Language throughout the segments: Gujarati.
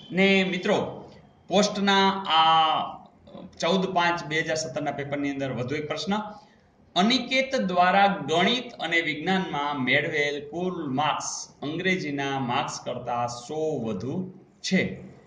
ને મિત્રો પોસ્ટના આ 14/5/2017 ના પેપરની અંદર વધુ એક પ્રશ્ન અનિકેત દ્વારા ગણિત અને વિજ્ઞાનમાં મેળવેલ કુલ માર્ક્સ અંગ્રેજીના માર્ક્સ કરતા 100 વધુ છે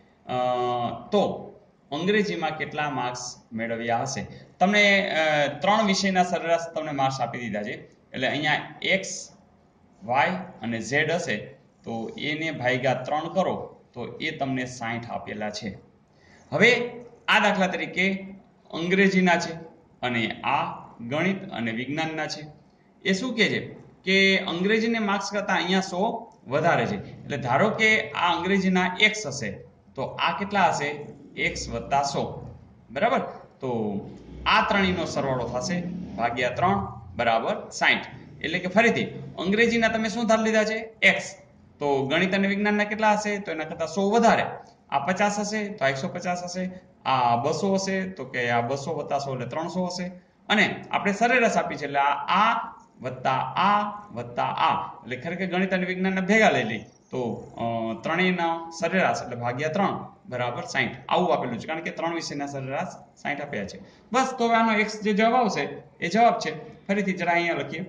તો અંગ્રેજીમાં કેટલા માર્ક્સ મેળવ્યા હશે તમને ત્રણ વિષયના સરેરાશ તમને માર્ક્સ આપી દીધા છે એટલે અહીંયા એક્સ વાય અને ઝેડ હશે તો એને ભાગ્યા 3 કરો તો એ તમને 60 આપેલા છે હવે આ દાખલા તરીકે અંગ્રેજીના છે અને આ ગણિત અને વિજ્ઞાનના છે એ શું કહે છે કે અંગ્રેજીને માર્ક્સ કરતા અહીંયા 100 વધારે છે એટલે ધારો કે આ અંગ્રેજીના x હશે તો આ કેટલા હશે x + 100 બરાબર તો આ ત્રણેયનો સરવાળો થશે ભાગ્યા 3 બરાબર 60 એટલે કે ફરીથી અંગ્રેજીના તમે શું ધાર લીધા છે x તો ગણિત અને વિજ્ઞાનના કેટલા હશે તો એના કરતા 100 વધારે આ 50 હશે તો 150 હશે આ 200 હશે તો કે આ 200 + 100 એટલે 300 હશે અને આપણે સરેરાશ આપી છે એટલે આ વત્તા આ વત્તા આ એટલે ખરેખર ગણિત અને વિજ્ઞાનના ભેગા લઈ લઈ તો ત્રણેયના સરેરાશ એટલે ભાગ્યા 3 બરાબર 60 આવું આપેલું છે કારણ કે ત્રણ વિષયના સરેરાશ 60 આપ્યા છે બસ તો હવે આનો x જે જવાબ આવશે એ જવાબ છે ફરીથી જરા અહીંયા લખીએ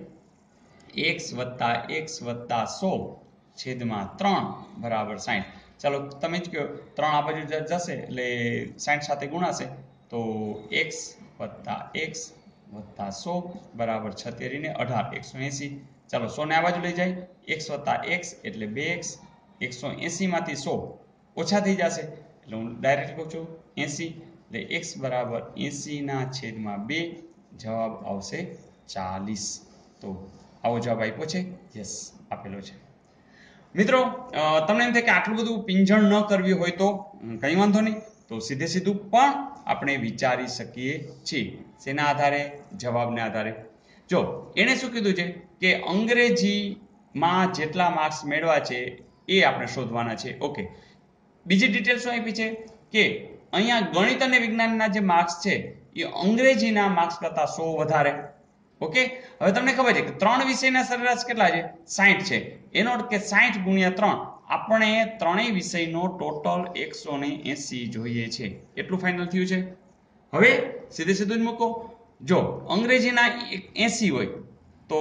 x + x + 100 છેદમાં 3 બરાબર 60 ચાલો તમે જ કહો 3 આ બાજુ જશે એટલે 60 સાથે ગુણાશે તો x + x + 100 બરાબર 76 ને 18 180 ચાલો 100 ને આ બાજુ લઈ જાય x + x એટલે 2x 180 માંથી 100 ઓછા થઈ જશે એટલે હું ડાયરેક્ટ કહું છું 80 એટલે x બરાબર 80 ના છેદમાં 2 જવાબ આવશે 40 તો આવો જવાબ આપ્યો છે યસ આપેલો છે મિત્રો તમને એમ થાય કે આટલું બધું પિંજણ ન કરવી હોય તો કંઈ વાંધો નહીં તો સીધે સીધું પણ આપણે વિચારી શકીએ છીએ શેના આધારે જવાબને આધારે જો એને શું કીધું છે કે અંગ્રેજીમાં જેટલા માર્ક્સ મેળવ્યા છે એ આપણે શોધવાના છે ઓકે બીજી ડિટેલ શું આપી છે કે અહીંયા ગણિત અને વિજ્ઞાનના જે માર્ક્સ છે એ અંગ્રેજીના માર્ક્સ કરતા 100 વધારે ઓકે હવે તમને ખબર છે કે ત્રણ વિષયના સરેરાશ કેટલા છે 60 છે એનો અર્થ કે 60 × 3 આપણે ત્રણેય વિષયનો ટોટલ 180 જોઈએ છે એટલું ફાઇનલ થયું છે હવે સીધે સીધું જ મૂકો જો અંગ્રેજીના 80 હોય તો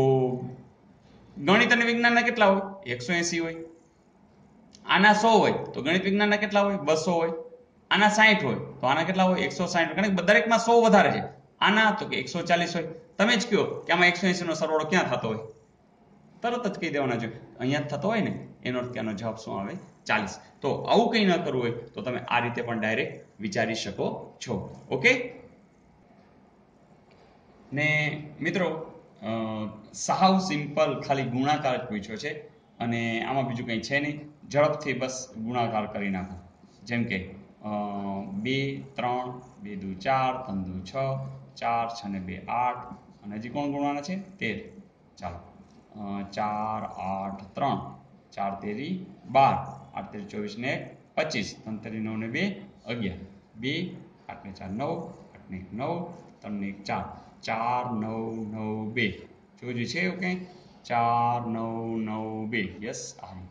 ગણિત અને વિજ્ઞાનના કેટલા હોય 180 હોય આના 100 હોય તો ગણિત વિજ્ઞાનના કેટલા હોય 200 હોય આના 60 હોય તો આના કેટલા હોય 160 કારણ કે દરેકમાં 100 વધારે છે આના તો કે 140 હોય તમે જ કહો કે આમાં 180 નો સરવાળો ક્યાં થતો હોય તરત જ કહી દેવાના છે અહીંયા થતો હોય ને એનો અર્થ કે આનો જવાબ શું આવે 40 તો આવું કંઈ ન કરવું હોય તો તમે આ રીતે પણ ડાયરેક્ટ વિચારી શકો છો ઓકે ને મિત્રો સાવ સિમ્પલ ખાલી ગુણાકાર પૂછ્યો છે અને આમાં બીજું કંઈ છે નહીં ઝડપથી બસ ગુણાકાર કરી નાખો જેમ કે 2 3 2 દુ 4 3 દુ 6 4 6 ને 2 8 અને હજી કોણ ગુણવાના છે 13 ચાલો 4 8 3 4 તેરી 12 8 તેરી 24 ને 25 3 તેરી 9 ને 2 11 2 8 ને 4 9 8 ને 9 3 ને 4 4 9 9 2 જોયું છે ઓકે 4 9 9 2 યસ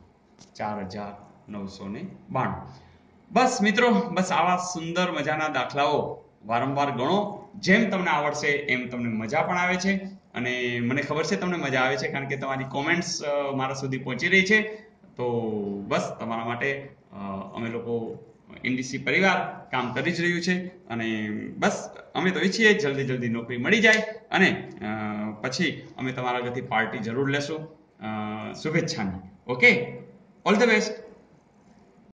4992 બસ મિત્રો બસ આવા સુંદર મજાના દાખલાઓ વારંવાર ગણો જેમ તમને આવડશે એમ તમને મજા પણ આવે છે અને મને ખબર છે તમને મજા આવે છે કારણ કે તમારી કોમેન્ટ્સ મારા સુધી પહોંચી રહી છે તો બસ તમારા માટે અમે લોકો એનડીસી પરિવાર કામ કરી જ રહ્યું છે અને બસ અમે તો ઈચ્છીએ જલ્દી નોકરી મળી જાય અને પછી અમે તમારા ઘરથી પાર્ટી જરૂર લેશું શુભેચ્છાની ઓકે ઓલ ધ બેસ્ટ